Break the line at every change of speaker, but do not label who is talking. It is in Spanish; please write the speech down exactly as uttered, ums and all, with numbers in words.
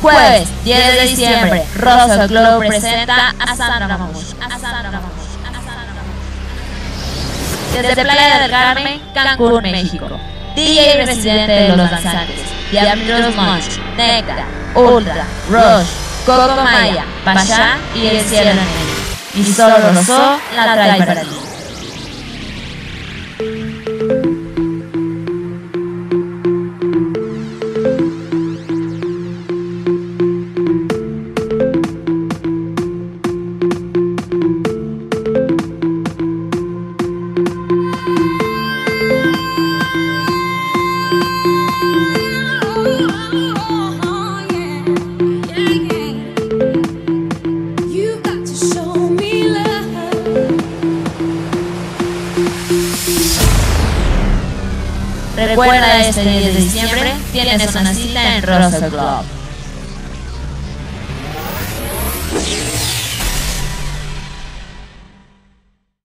Jueves diez de diciembre, Russell Globe presenta a Sandra Mamush. Desde Playa del Carmen, Cancún, México. D J residente de Los Danzantes, Diablos Munch, Nectar, Ultra, Rush, Coco Maya, Pasha y El Cielo en Él. Y solo Rosó la trae para ti. Recuerda, este diez de diciembre tienes una cita en Russell Globe.